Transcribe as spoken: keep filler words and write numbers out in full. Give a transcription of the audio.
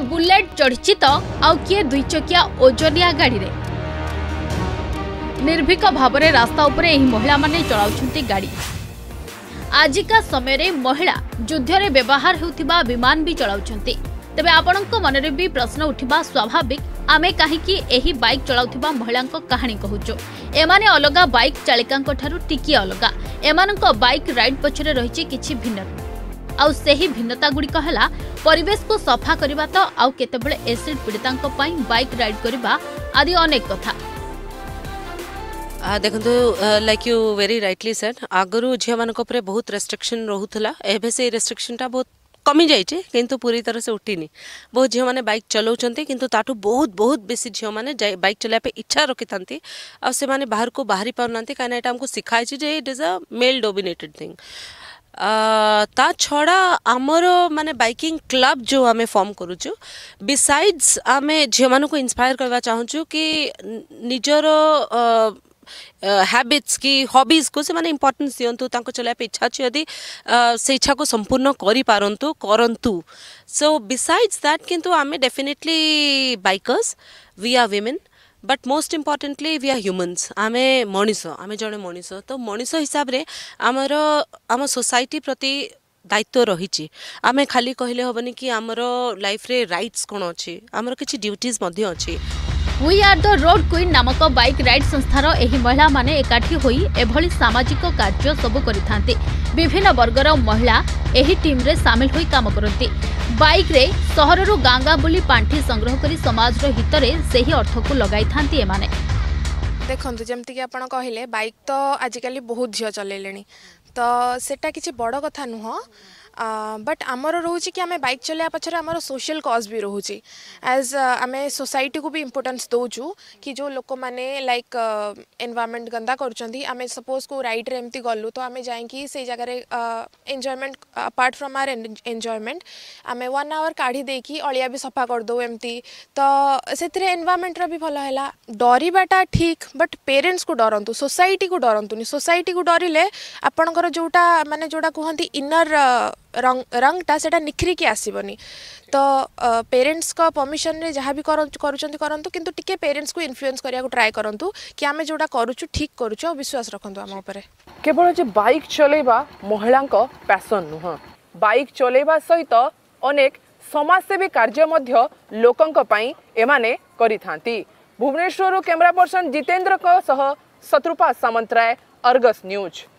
Bullet चढ़ी तो आउ किए दुई चकिया ओजनिया गाड़ी रे निर्भीक भाव में रास्ता उपरे एही महिला माने चलाउछंती गाड़ी। आजिका समय रे महिला युद्ध रे व्यवहार हेउथिबा विमान भी चलाउछंती। तबे आपणक मनरे भी प्रश्न उठिबा स्वाभाविक, आमे काहेकि एही बाइक चलाउथिबा महिलांक कहानी कहूचो। एमाने अलगा बाइक चालिकांक ठारू टिकी अलगा। एमानक बाइक राइड पछरे रहिछि किछि भिन्नता। आउ सेही भिन्नता गुड़िक है परिवेश को सफा करबा तो आउ केतेबेले एसिड पीड़ितांक पई बाइक राइड करबा आदि अनेक कथा। देखो like you very rightly said, आगरू झील मान बहुत रेस्ट्रिक्शन रोला। एबे से रेस्ट्रिक्शनटा बहुत कमी जाइए किंतु पूरी तरह से उठिनी। बहुत झील मैंने बाइक चलाऊँ किंतु ताठू बहुत बहुत बेसी झील मैंने बाइक चलाइबा इच्छा रखी था से बाहर को बाहरी पाना कहीं आमको शिखाई जे it is a male dominated thing. ता छड़ा आमर माने बाइकिंग क्लब जो आमे फॉर्म करूचु, बिसाइड्स आमे झील मान को इंस्पायर करवा चाहूँ कि निजर हैबिट्स की हॉबीज को से माने इंपोर्टेंस दियंतु, तांको चलाइबा इच्छा अछि यदि से इच्छा को संपूर्ण करि पारंतु करंतु। सो बिसाइड्स दैट किंतु आमे definitely bikers, we are women, but most importantly we are humans. आमे मनीष, आमे जड़े मनीष। तो मनीष हिसाब रे आमर आम सोसाइटी प्रति दायित्व रही। आमे खाली कहले होबनी कि आमर लाइफ रे राइट्स कोन अछि, आमर किछि ड्यूटीज मध्य अछि। We are the road queen नामक बाइक राइड संस्थार एही महिला माने एकाठी होई एभली सामाजिक कार्य सबु करिथांती। विभिन्न वर्गर महिला एही टीम रे शामिल होई काम करती। बाइक रे सहररु गाँ गाँ बुली पांठी संग्रह करी समाज रो हितरे सेही अर्थ को लगाई थांती। एमाने देखंतु जेमति कि आपण कहिले बाइक तो आजिकली बहुत झियो चलेलेनी, तो सेटा किछि बड़ कथा नुह। बट आमर रोचे कि आमे बाइक चलाया पछरे आमर सोशल कॉज भी रोचे। एज आमे सोसाइटी को भी इम्पोर्टेंस दौचु कि जो लोक माने लाइक एनवायरनमेंट गंदा करचंदी, आमे सपोज को राइड रे एमती गलु तो आमे जाइकी से जगह रे enjoyment apart from our enjoyment आमे वन आवर काढ़ी देकी अलिया भी सफा कर दो एमती, तो सेतिरे एनवायरनमेंट रो भी भलो हैला। डरिबाटा ठीक, बट पेरेंट्स को डरंतु, सोसाइटी को डरंतुनी। सोसाइटी को डरिले आपनकर जोटा माने जोटा कहंती इनर रंग रंगटा सेटा निखरी के आसीबनी। तो पेरेंट्स का परमिशन रे जहाँ भी करूचंती करंतु, किंतु टिके पेरेंट्स को इन्फ्लुएंस करिया को ट्राई करंतु कि आमे जोटा करूचु ठीक करूचु और विश्वास रखंतु आम ऊपर। केवल जे बाइक चलेबा महिलांक पैशन नुह, बाइक चलेबा सहित अनेक समाजसेवी कार्य मध्य लोकंक पई एमाने करिथांती। भुवनेश्वर कैमरा पर्सन जितेंद्र को सह शत्रुपा सामंतराय, अर्गस न्यूज।